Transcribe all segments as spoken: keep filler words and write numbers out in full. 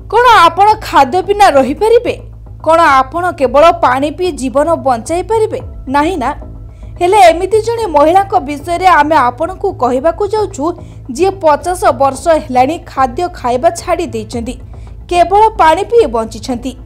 कौन आपण खाद्य बिना रही परिबे? कौन आपण केवल पानी पी जीवन बंचाई परिबे? नहीं ना। हेले एमिति जने महिला को विषय रे आमे आपण को कहबा को जाउछु जे पचास वर्ष हेलानी खाद्य खाइबा छाड़ी देछंती, केवल पानी पी बंचिछंती।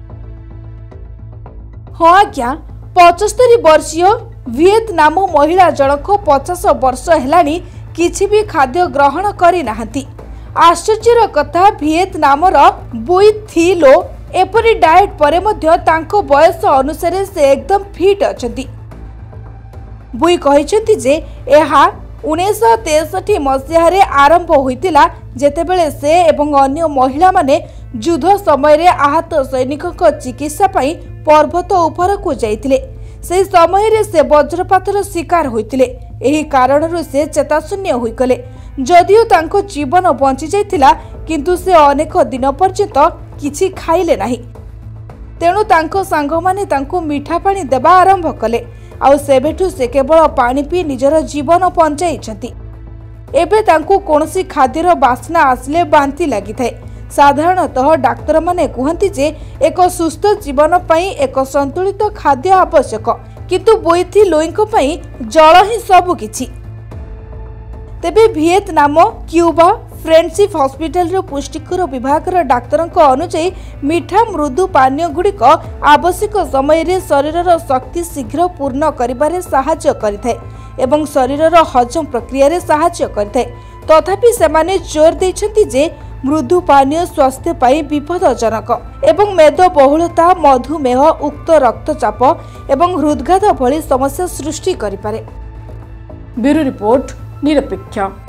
हाँ आज्ञा, पचहत्तर वर्षीय वियतनाम महिला जनक पचास वर्ष हेलानी किछि भी खाद्य ग्रहण करि नाहंती। आश्चर्यर कथा, वियतनामर बुई थी लो एपरी डाएट परे मध्य तांको बयस अनुसारे से एकदम फिट अछंती। बुई कहिसेंती जे एहा उन्नीस सौ तेसठी मसीहारे आरंभ होइतिला, जेतेबेले से एवं अन्य महिला माने युद्ध समय रे आहत सैनिकक चिकित्सा पई पर्वत उपर को जाइतिले। से समय रे से वज्रपातर शिकार होइतिले। एही कारणरु से चेताशून्य होइकले। जदियो तांको जीवन बंची जाइतिला, किंतु से अनेक दिन पर्यंत किछि खाइले नाही। तेणु तांको सांग माने तांको मीठा पानी देबा आरंभ कले। आउ सेबेठु से केवल पानी पी निजर जीवन बंचाइछंती। एबे तांको कोनोसी खाद्यर बासना आसले बांती लागि थाए। साधारणतः डाक्तर माने कहती जे एक सुस्थ जीवन पई एक संतुलित खाद्य आवश्यक, किंतु बोइथी लोइंक पई जल ही सब किछि। तेबे वियतनाम क्यूबा फ्रेंडशिप हॉस्पिटल रो पुष्टिकर विभाग डाक्तर अनुसार मीठा मृदु पानीय गुड़िक आवश्यक समय रे शरीर शक्ति शीघ्र पूर्ण करिबारे सहायता करिथाय एवं शरीर हजम प्रक्रिया रे सहायता करिथाय। तथापि सेमाने जोर दैछंती जे मृदु पानीय स्वास्थ्य पाई विपदजनक एवं मेदबहुलता, मधुमेह, उक्त रक्तचाप एवं हृदघात भली समस्या सृष्टि करिपारे। ब्यूरो रिपोर्ट, निरपेक्ष।